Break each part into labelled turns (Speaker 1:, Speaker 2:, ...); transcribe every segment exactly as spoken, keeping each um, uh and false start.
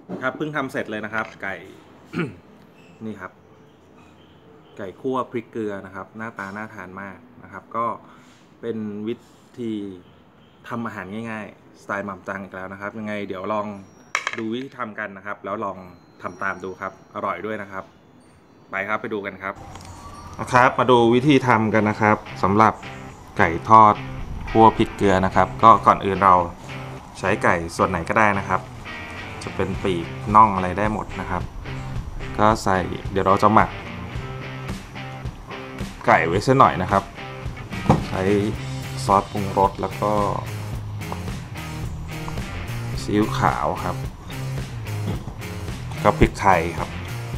Speaker 1: ครับเพิ่งทำเสร็จเลยนะครับไก่ นี่ครับไก่คั่วพริกเกลือนะครับหน้าตาน่าทานมากนะครับก็เป็นวิธีทำอาหารง่ายๆสไตล์หม่ำจังอีกแล้วนะครับยังไงเดี๋ยวลองดูวิธีทำกันนะครับแล้วลองทำตามดูครับอร่อยด้วยนะครับไปครับไปดูกันครับนะครับมาดูวิธีทำกันนะครับสำหรับไก่ทอดคั่วพริกเกลือนะครับก็ก่อนอื่นเราใช้ไก่ส่วนไหนก็ได้นะครับจะเป็นปีกน่องอะไรได้หมดนะครับก็ใส่เดี๋ยวเราจะหมักไก่ไว้สักหน่อยนะครับใช้ซอสปรุงรสแล้วก็ซีอิ๊วขาวครับก็พริกไทยครับ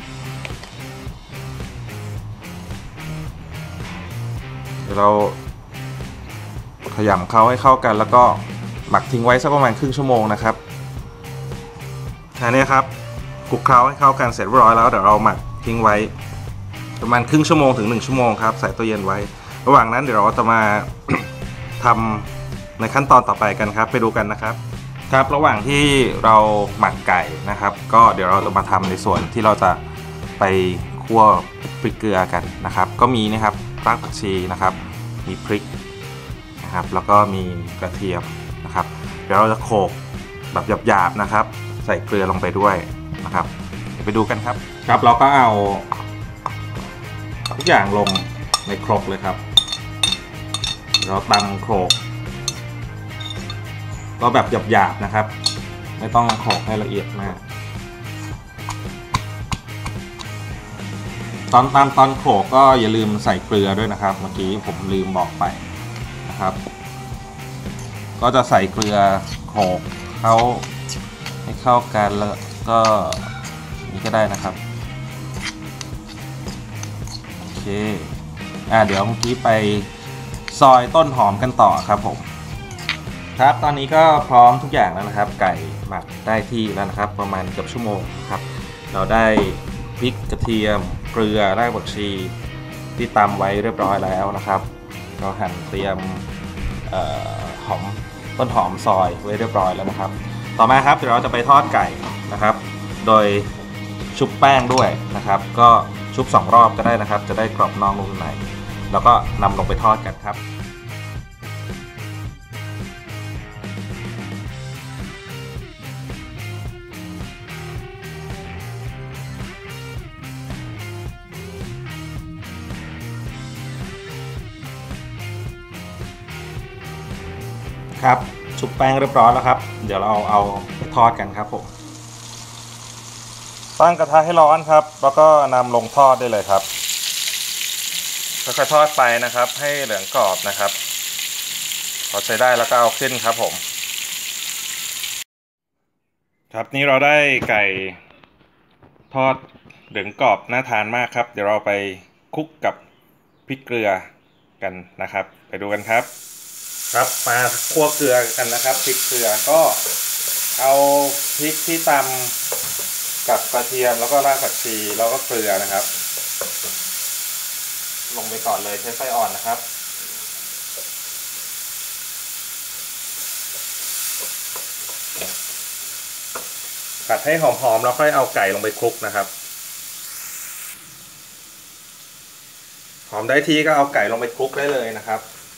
Speaker 1: เดี๋ยวเราขยำเขาให้เข้ากันแล้วก็หมักทิ้งไว้สักประมาณครึ่งชั่วโมงนะครับอันนี้ครับคลุกเคล้าให้เข้ากันเสร็จเรียบร้อยแล้วเดี๋ยวเราหมักทิ้งไว้ประมาณครึ่งชั่วโมงถึงหนึ่งชั่วโมงครับใส่ตู้เย็นไว้ระหว่างนั้นเดี๋ยวเราจะมา ทำในขั้นตอนต่อไปกันครับไปดูกันนะครับครับระหว่างที่เราหมักไก่นะครับก็เดี๋ยวเราจะมาทำในส่วนที่เราจะไปคั่วพริกเกลือกันนะครับก็มีนะครับรากผักชีนะครับมีพริกนะครับแล้วก็มีกระเทียมนะครับเดี๋ยวเราจะโขลกแบบหยาบๆนะครับใส่เกลือลงไปด้วยนะครับเดี๋ยวไปดูกันครับครับเราก็เอาทุกอย่างลงในครกเลยครับเราตำโขลกก็แบบหยาบๆนะครับไม่ต้องโขลกให้ละเอียดมากตอนตามตอนโขลกก็อย่าลืมใส่เกลือด้วยนะครับเมื่อกี้ผมลืมบอกไปนะครับก็จะใส่เกลือโขลกเข้าให้เข้ากันแล้วก็นี่ก็ได้นะครับโอเคอ่าเดี๋ยวเมื่อกี้ไปซอยต้นหอมกันต่อครับผมครับตอนนี้ก็พร้อมทุกอย่างแล้วนะครับไก่หมักได้ที่แล้วนะครับประมาณเกือบชั่วโมงครับเราได้พริกกระเทียมเกลือรากผักชีที่ตำไว้เรียบร้อยแล้วนะครับเราหั่นเตรียมหอมต้นหอมซอยไว้เรียบร้อยแล้วนะครับต่อมาครับเดี๋ยวเราจะไปทอดไก่นะครับโดยชุบแป้งด้วยนะครับก็ชุบสองรอบก็ได้นะครับจะได้กรอบนอกนุ่มในแล้วก็นำลงไปทอดกันครับครับชุบแป้งเรียบร้อยแล้วครับเดี๋ยวเราเอาไปทอดกันครับผมตั้งกระทะให้ร้อนครับแล้วก็นำลงทอดได้เลยครับค่อยๆทอดไปนะครับให้เหลืองกรอบนะครับพอใช้ได้แล้วก็เอาขึ้นครับผมครับนี่เราได้ไก่ทอดเหลืองกรอบน่าทานมากครับเดี๋ยวเราไปคลุกกับพริกเกลือกันนะครับไปดูกันครับครับมาคั่วเกลือกันนะครับพริกเกลือก็เอาพริกที่ตำกับกระเทียมแล้วก็รากผักชีแล้วก็เกลือนะครับลงไปก่อนเลยใช้ไฟอ่อนนะครับผัดให้หอมๆแล้วค่อยเอาไก่ลงไปคลุกนะครับหอมได้ที่ก็เอาไก่ลงไปคลุกได้เลยนะครับ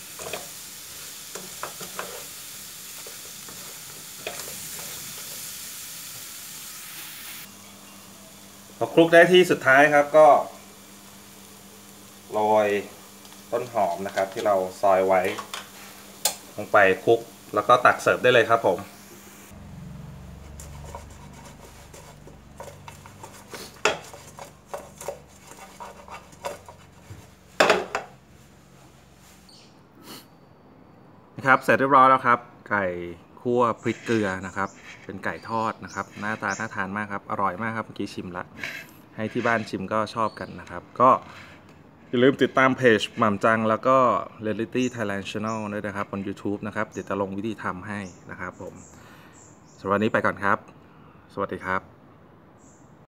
Speaker 1: พอคลุกได้ที่สุดท้ายครับก็โรยต้นหอมนะครับที่เราซอยไว้ลงไปคลุกแล้วก็ตักเสิร์ฟได้เลยครับผมนะครับเสร็จเรียบร้อยแล้วครับไก่คั่วพริกเกลือนะครับเป็นไก่ทอดนะครับหน้าตาน่าทานมากครับอร่อยมากครับเมื่อกี้ชิมละให้ที่บ้านชิมก็ชอบกันนะครับก็อย่าลืมติดตามเพจหม่ำจังแล้วก็ Reality Thailand Channel ด้วยนะครับบน YouTube นะครับเดี๋ยวจะลงวิธีทำให้นะครับผมสำหรับวันนี้ไปก่อนครับสวัสดีครับ